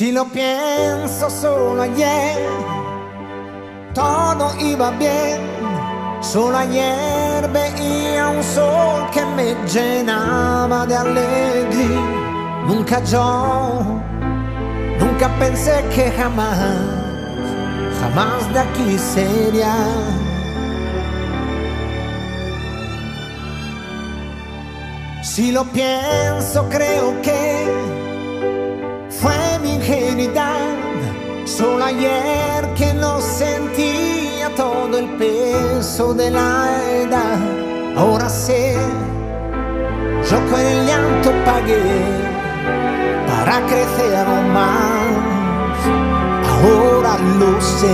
Si lo pienso solo ayer, todo iba bien. Solo ayer veía un sol que me llenaba de alegría. Nunca pensé que jamás de aquí sería. Si lo pienso creo que fue mi ingenuidad. Solo ayer que no sentía todo el peso de la edad. Ahora sé, yo con el llanto pagué para crecer aún más. Ahora lo sé.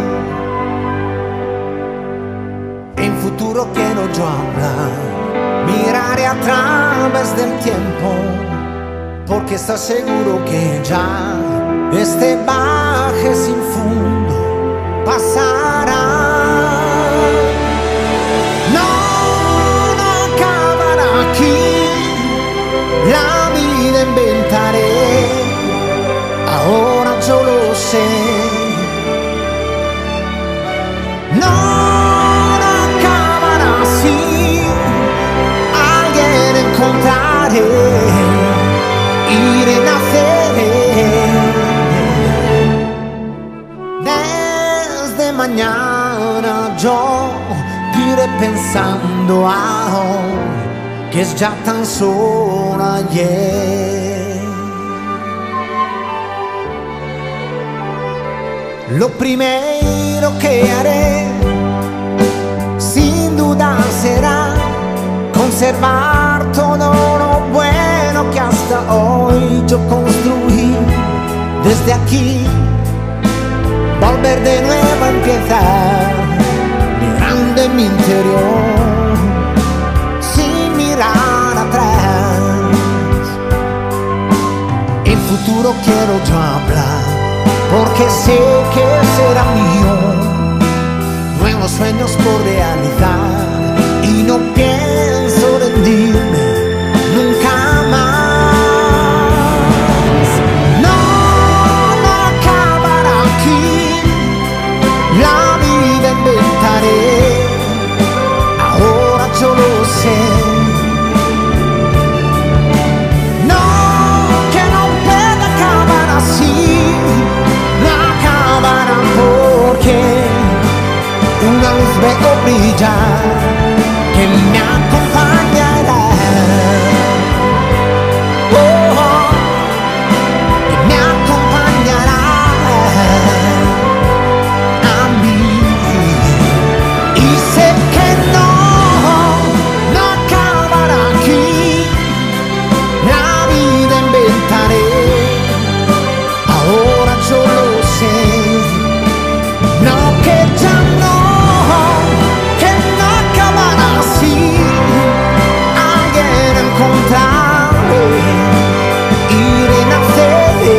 En futuro quiero yo hablar, miraré a través del tiempo, porque estoy seguro que ya este baje sin fondo pasará. No acabará aquí, la vida inventaré, ahora yo lo sé. No acabará así, alguien encontraré y renaceré. Desde mañana yo iré pensando ahora que es ya tan solo ayer. Lo primero que haré sin duda será conservar todo lo bueno que hasta hoy yo construí. Desde aquí volver de nuevo a empezar, mirando en mi interior sin mirar atrás. En futuro quiero yo hablar, porque sé que será mío. Nuevos sueños por realizar y no pienso rendirme nunca más. No acabará aquí, la vida inventaré, ahora yo lo sé. No, que no puede acabar así, no acabará porque una luz veo brillar que me acompañará. Que me acompañará a mí. Y sé que no acabará aquí, la vida inventaré, ahora yo lo sé. No, que ya no acabará así, alguien encontraré y renaceré.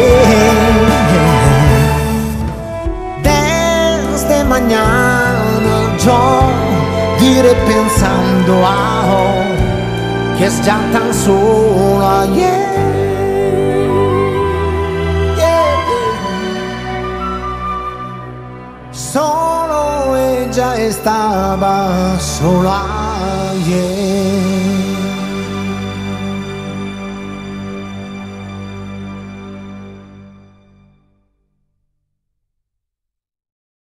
Desde mañana yo iré pensando ahora que es ya tan solo ayer. Solo ella estaba solo ayer.